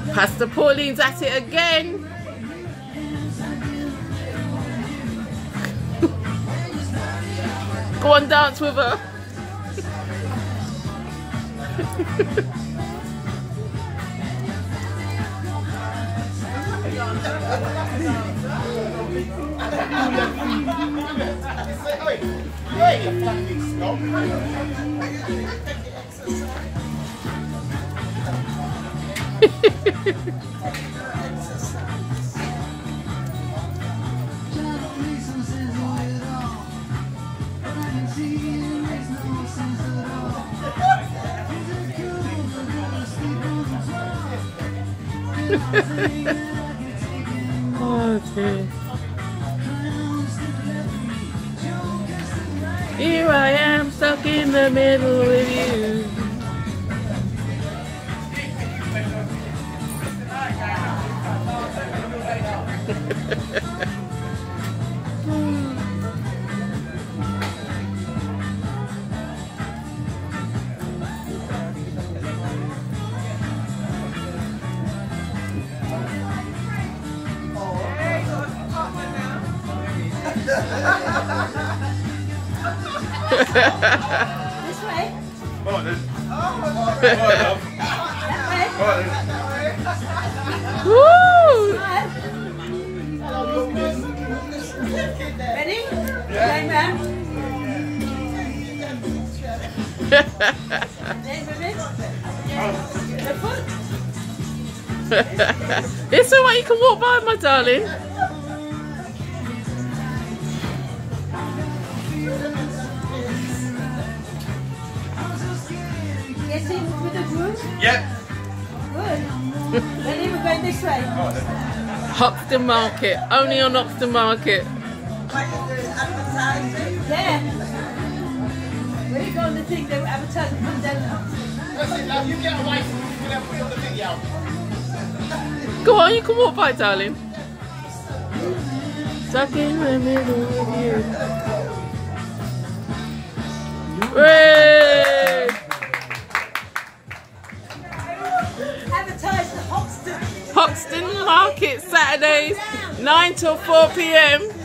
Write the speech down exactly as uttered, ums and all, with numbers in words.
Pastor Pauline's at it again. Go on, dance with her. Oh dear. Here I am stuck in the middle with you. This way? Oh, this. Oh, that way? Woo! Ready? Going round. The foot. It's alright, you can walk by, my darling. Get in with the groove. Yep. Good. Ready? We're going this way. Hoxton Market, only on Hoxton Market. Yeah. Where you go on the thing, they were advertising from down. You get away from me, you put the video. Go on, you can walk by, darling. Stuck in the middle with you. Hooray! Advertise the Hoxton. Hoxton Market, Saturdays, nine till four p m